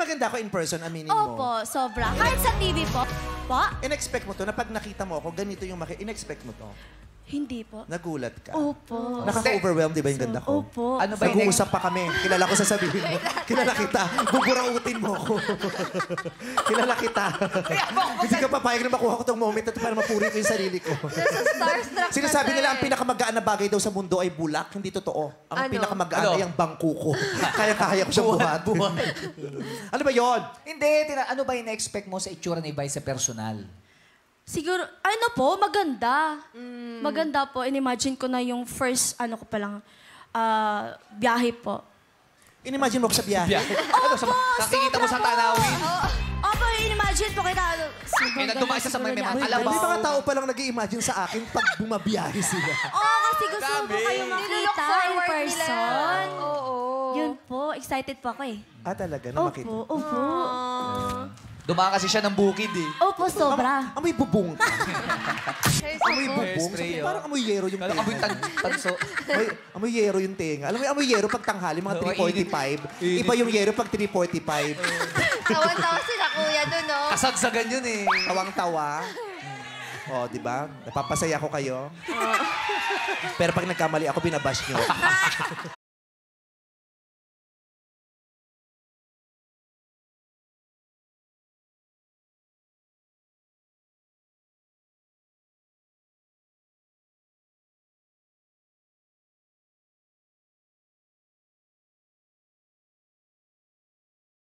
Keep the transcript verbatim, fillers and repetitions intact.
maganda ako in person, aminin mo. Opo, sobra. Kahit sa T V po. Po? In-expect mo to, na pag nakita mo ako, ganito yung maki... In-expect mo to? Hindi po. Nagulat ka? Opo. Nakaka-overwhelmed, di ba yung ganda ko? Opo. Ano ba yung nag-uusap pa kami? Kilala ko sasabihin mo. Kilala kita. Buburautin mo ako. Kilala kita. Hindi ka papayag na makuha ko tong moment at para mapuri ko yung sarili ko. Nasa starstruck na Sinasabi siya nila ang eh. pinakamagaan na bagay daw sa mundo ay bulak. Hindi totoo. Ang Ano? pinakamagaan Ano? ay ang bangko ko. Kaya-kaya ko siyang buhat. Ano ba yon? Hindi, tina, ano ba yung na-expect mo sa itsura ni Vice sa personal? Siguro, ano po, maganda. Maganda po. In-imagine ko na yung first, ano ko palang, ah, biyahe po. In-imagine mo ko sa biyahe. Ano, sa, nakikita mo sa tanawin? Opo, in-imagine po kita. Eh, nagdumaan siya sa may mga May kalabaw. mga tao pa lang nag-i-imagine sa akin pag bumabiyahe sila. Oo, kasi gusto ko kayo Nilook makita in forward person. nila. Oo. Yun po, excited po ako eh. Ah, talaga? Na makita? Opo, opo. Dumaan kasi siya ng bukid eh. Opo, sobra. Amoy bubong. Amoy bubong. Hairspray, So, parang amoy yero yung Kala tenga. amoy tan tanso. Amoy, amoy yero yung tenga. Alam mo yung amoy yero pag tanghali, mga three forty-five. Iba yung yero pag three forty-five. Tawan-tawa sila kuya dun, no? Kasagsagan yun eh. Tawang-tawa. O, di ba? Napapasaya ko kayo. Pero pag nagkamali ako, binabash nyo.